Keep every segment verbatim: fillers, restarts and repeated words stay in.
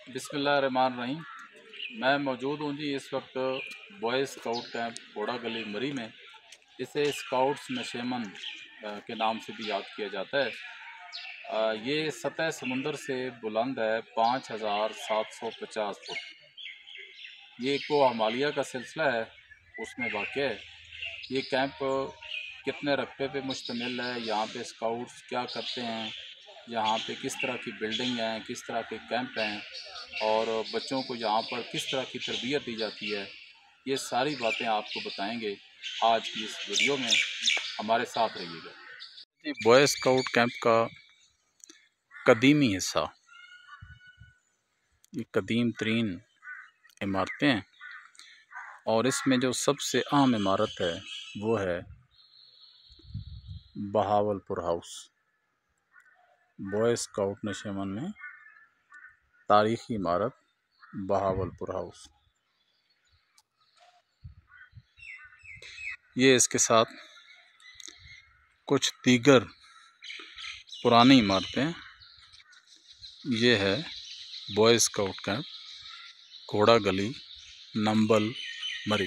बिस्मिल्लाहिर्रहमानिर्रहीम। मैं मौजूद हूँ जी इस वक्त बॉय स्काउट कैंप घोड़ा गली मरी में। इसे स्काउट्स नशेमन के नाम से भी याद किया जाता है। ये सतह समुंदर से बुलंद है पाँच हज़ार सात सौ पचास फुट। ये को हिमालय का सिलसिला है, उसमें वाक़या है। ये कैंप कितने रकबे पे मुश्तमिल है, यहाँ पे स्काउट्स क्या करते हैं, यहाँ पे किस तरह की बिल्डिंग हैं, किस तरह के कैंप हैं और बच्चों को यहाँ पर किस तरह की तरबियत दी जाती है, ये सारी बातें आपको बताएंगे आज की इस वीडियो में। हमारे साथ रहिएगा। जी, बॉय स्काउट कैंप का कदीमी हिस्सा, ये कदीम तरीन इमारतें हैं और इसमें जो सबसे अहम इमारत है वो है बहावलपुर हाउस। बॉय स्काउट नशेमन में तारीखी इमारत बहावलपुर हाउस। ये इसके साथ कुछ दीगर पुरानी इमारतें। ये है बॉय स्काउट कैंप घोड़ा गली नंबल मरी।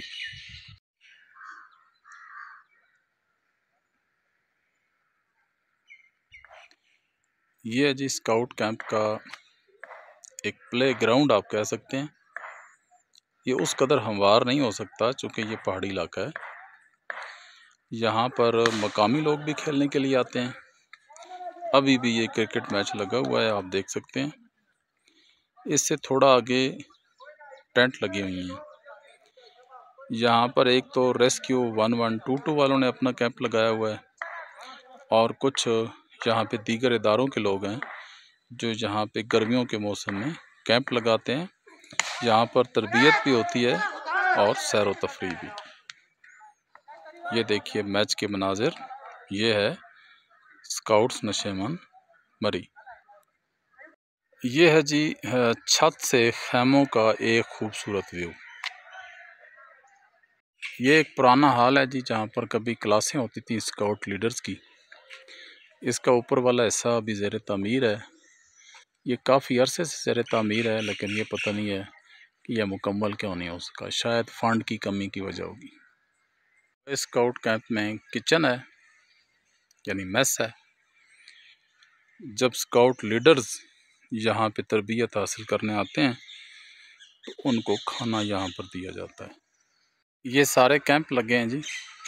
ये है जी स्काउट कैंप का एक प्ले ग्राउंड आप कह सकते हैं। ये उस कदर हमवार नहीं हो सकता चूँकि ये पहाड़ी इलाका है। यहाँ पर मकामी लोग भी खेलने के लिए आते हैं। अभी भी ये क्रिकेट मैच लगा हुआ है, आप देख सकते हैं। इससे थोड़ा आगे टेंट लगी हुई हैं। यहाँ पर एक तो rescue one one two two वालों ने अपना कैंप लगाया हुआ है और कुछ यहाँ पे दीगर इदारों के लोग हैं जो यहाँ पे गर्मियों के मौसम में कैंप लगाते हैं। यहाँ पर तरबियत भी होती है और सैर व तफरीह भी। ये देखिए मैच के मनाजिर। ये है स्काउट्स नशेमन मरी। ये है जी छत से खैमों का एक खूबसूरत व्यू। ये एक पुराना हाल है जी जहाँ पर कभी क्लासें होती थी स्काउट लीडर्स की। इसका ऊपर वाला हिस्सा अभी ज़ेर तामीर है। ये काफ़ी अरसे से ज़ेर तामीर है, लेकिन ये पता नहीं है कि यह मुकम्मल क्यों नहीं हो सका। शायद फंड की कमी की वजह होगी। स्काउट कैंप में किचन है, यानी मेस है। जब स्काउट लीडर्स यहाँ पे तरबियत हासिल करने आते हैं तो उनको खाना यहाँ पर दिया जाता है। ये सारे कैंप लगे हैं जी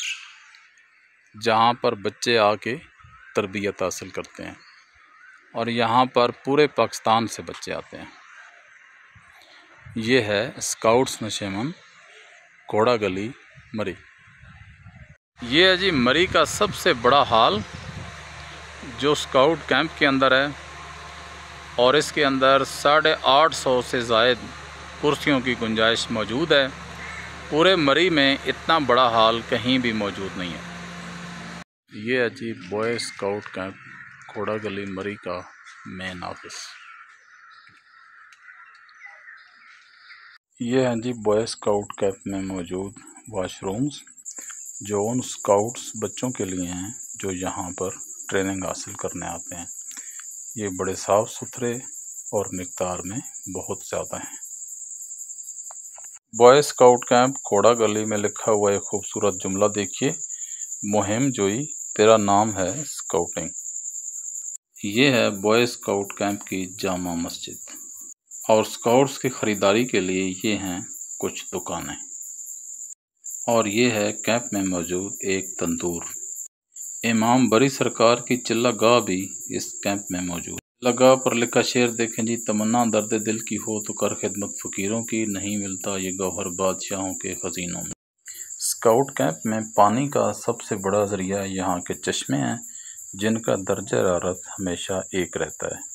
जहाँ पर बच्चे आके तरबियत हासिल करते हैं और यहाँ पर पूरे पाकिस्तान से बच्चे आते हैं। ये है स्काउट्स नशेमन घोड़ा गली मरी। ये है जी मरी का सबसे बड़ा हॉल जो स्काउट कैंप के अंदर है और इसके अंदर साढ़े आठ सौ से ज़ायद कुर्सियों की गुंजाइश मौजूद है। पूरे मरी में इतना बड़ा हॉल कहीं भी मौजूद नहीं है। ये है जी बॉय स्काउट कैंप घोड़ा गली मरी का मेन ऑफिस। ये हैं जी बॉय स्काउट कैंप में मौजूद वॉशरूम्स जो उन स्काउट्स बच्चों के लिए हैं जो यहाँ पर ट्रेनिंग हासिल करने आते हैं। ये बड़े साफ़ सुथरे और मिक़दार में बहुत ज़्यादा हैं। बॉय स्काउट कैंप घोड़ा गली में लिखा हुआ एक खूबसूरत जुमला देखिए, मुहिम जोई तेरा नाम है स्काउटिंग। ये है बॉय स्काउट कैंप की जामा मस्जिद और स्काउट्स की ख़रीदारी के लिए ये हैं कुछ दुकानें। और ये है कैंप में मौजूद एक तंदूर। इमाम बरी सरकार की चिल्ला गाह भी इस कैंप में मौजूद। चिल्ला गाह पर लिखा शेर देखें जी, तमन्ना दर्द दिल की हो तो कर खिदमत फ़कीरों की, नहीं मिलता ये गौहर बादशाहों के ख़ज़ीनों में। स्काउट कैंप में पानी का सबसे बड़ा ज़रिया यहाँ के चश्मे हैं जिनका दर्जा हरारत हमेशा एक रहता है।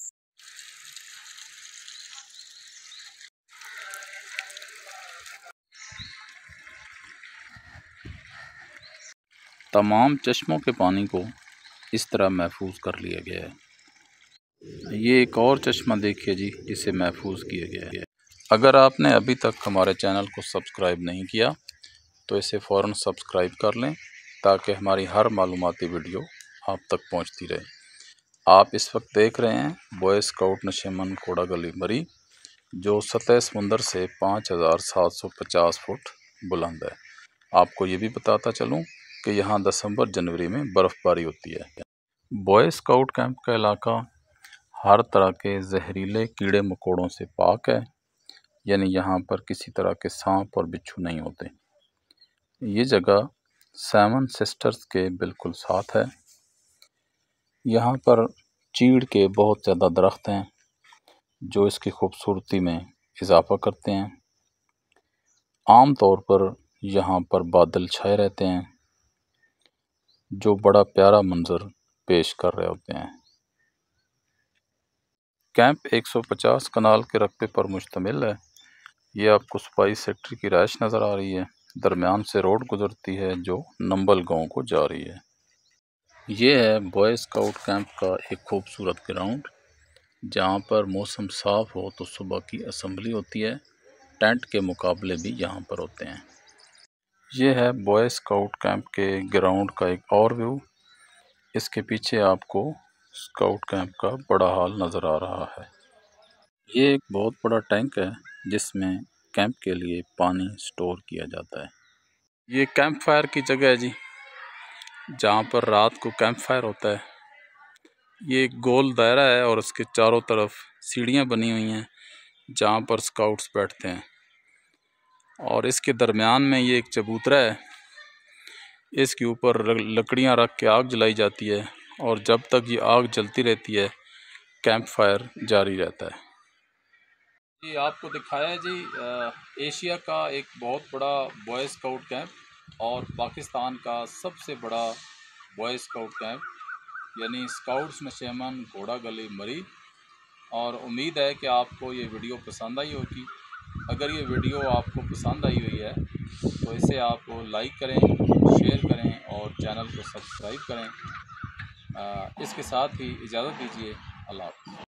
तमाम चश्मों के पानी को इस तरह महफूज कर लिया गया है। ये एक और चश्मा देखिए जी, इसे महफूज किया गया है। अगर आपने अभी तक हमारे चैनल को सब्सक्राइब नहीं किया तो इसे फ़ौरन सब्सक्राइब कर लें ताकि हमारी हर मालूमाती वीडियो आप तक पहुंचती रहे। आप इस वक्त देख रहे हैं बॉय स्काउट नशेमन घोड़ा गली मरी जो सतह समुंदर से पाँच हज़ार सात सौ पचास फुट बुलंद है। आपको ये भी बताता चलूँ कि यहाँ दिसंबर जनवरी में बर्फ़बारी होती है। बॉय स्काउट कैंप का इलाका हर तरह के जहरीले कीड़े मकोड़ों से पाक है, यानी यहाँ पर किसी तरह के सांप और बिच्छू नहीं होते। ये जगह सेवन सिस्टर्स के बिल्कुल साथ है। यहाँ पर चीड़ के बहुत ज़्यादा दरख्त हैं जो इसकी खूबसूरती में इजाफा करते हैं। आम तौर पर यहाँ पर बादल छाए रहते हैं जो बड़ा प्यारा मंजर पेश कर रहे होते हैं। कैंप एक सौ पचास कनाल के रकबे पर मुश्तमिल है। ये आपको स्पाइस सेक्टर की रहाइश नज़र आ रही है। दरमियान से रोड गुजरती है जो नंबल गांव को जा रही है। ये है बॉय स्काउट कैंप का एक खूबसूरत ग्राउंड, जहाँ पर मौसम साफ़ हो तो सुबह की असेंबली होती है। टेंट के मुकाबले भी यहाँ पर होते हैं। ये है बॉय स्काउट कैंप के ग्राउंड का एक और व्यू। इसके पीछे आपको स्काउट कैंप का बड़ा हॉल नज़र आ रहा है। ये एक बहुत बड़ा टैंक है जिसमें कैंप के लिए पानी स्टोर किया जाता है। ये कैंप फायर की जगह है जी, जहाँ पर रात को कैंप फायर होता है। ये एक गोल दायरा है और उसके चारों तरफ सीढ़ियाँ बनी हुई हैं जहाँ पर स्काउट्स बैठते हैं। और इसके दरमियान में ये एक चबूतरा है। इसके ऊपर लकड़ियाँ रख के आग जलाई जाती है और जब तक ये आग जलती रहती है कैंप फायर जारी रहता है। जी आपको दिखाया है जी एशिया का एक बहुत बड़ा बॉय स्काउट कैंप और पाकिस्तान का सबसे बड़ा बॉय स्काउट कैंप, यानी स्काउट्स नशेमन घोड़ा गली मरी। और उम्मीद है कि आपको ये वीडियो पसंद आई होगी। अगर ये वीडियो आपको पसंद आई हुई है तो इसे आप लाइक करें, शेयर करें और चैनल को सब्सक्राइब करें। इसके साथ ही इजाज़त दीजिए। अल्लाह हाफ़िज़।